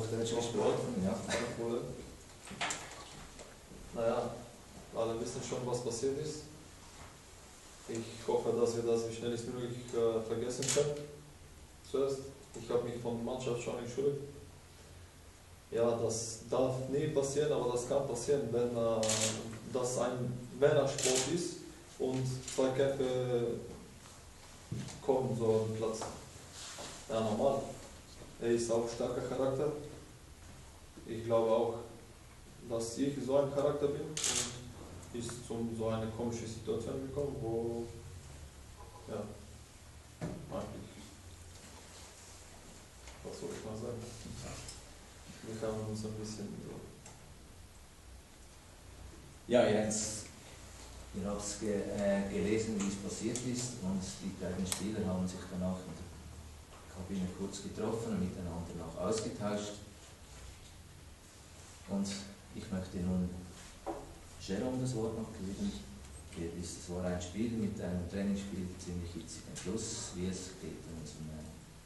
Hochdeutsch gesprochen, ja. Kein Problem. Naja, alle wissen schon, was passiert ist. Ich hoffe, dass wir das wie schnellstmöglich vergessen können. Zuerst, ich habe mich von der Mannschaft schon entschuldigt. Ja, das darf nie passieren, aber das kann passieren, wenn das ein Männersport ist und zwei Kämpfe kommen so auf den Platz. Ja, normal. Er ist auch starker Charakter. Ich glaube auch, dass ich so ein Charakter bin und ist so eine komische Situation gekommen, wo, ja, eigentlich, was soll ich mal sagen? Wir haben uns ein bisschen so. Ja, ihr habt es gelesen, wie es passiert ist, und die beiden Spieler haben sich danach in der Kabine kurz getroffen und miteinander noch ausgetauscht. Und ich möchte nun Jerome das Wort noch geben. Es war ein Spiel mit einem Trainingsspiel ziemlich hitzig am Schluss, wie es geht, wenn es um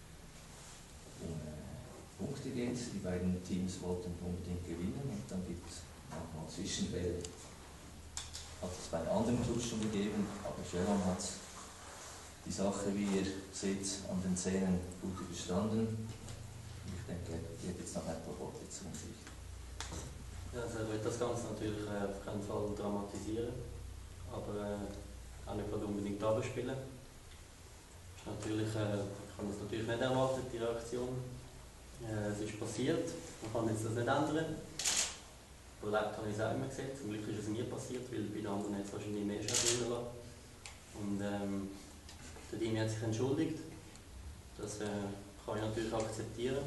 Punkte geht. Die beiden Teams wollten unbedingt gewinnen, und dann gibt es manchmal Zwischenfälle. Hat es bei anderen Clubs schon gegeben, aber Jerome hat die Sache, wie ihr seht, an den Szenen gut überstanden. Ich denke, er wird jetzt noch ein paar Worte zu sich. Ja, also er wird das Ganze natürlich auf keinen Fall dramatisieren, aber auch nicht unbedingt abspielen. Natürlich, ich habe das natürlich nicht erwartet, die Reaktion. Es ist passiert, man kann jetzt das nicht ändern. Überlebt habe ich es auch immer gesehen, zum Glück ist es nie passiert, weil bei den anderen hat es wahrscheinlich mehr Schaden drin lassen. Und der Dimi hat sich entschuldigt, das kann ich natürlich akzeptieren.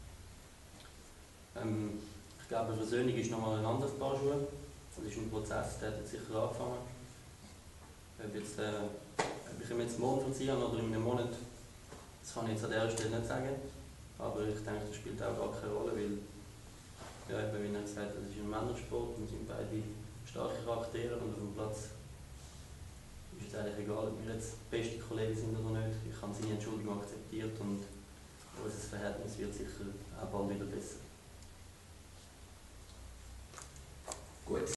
Ich glaube, Versöhnung ist nochmal ein anderes Paar Schuhe. Das ist ein Prozess, der hat sicher angefangen. Ob ich ihm jetzt morgen verzeihen oder in einem Monat, das kann ich jetzt an dieser Stelle nicht sagen. Aber ich denke, das spielt auch gar keine Rolle, weil, ja, eben, wie er gesagt hat, es ist ein Männersport und sind beide starke Charaktere, und auf dem Platz ist es eigentlich egal, ob wir jetzt beste Kollegen sind oder nicht. Ich habe seine Entschuldigung akzeptiert und unser Verhältnis wird sicher auch bald wieder besser. Gut.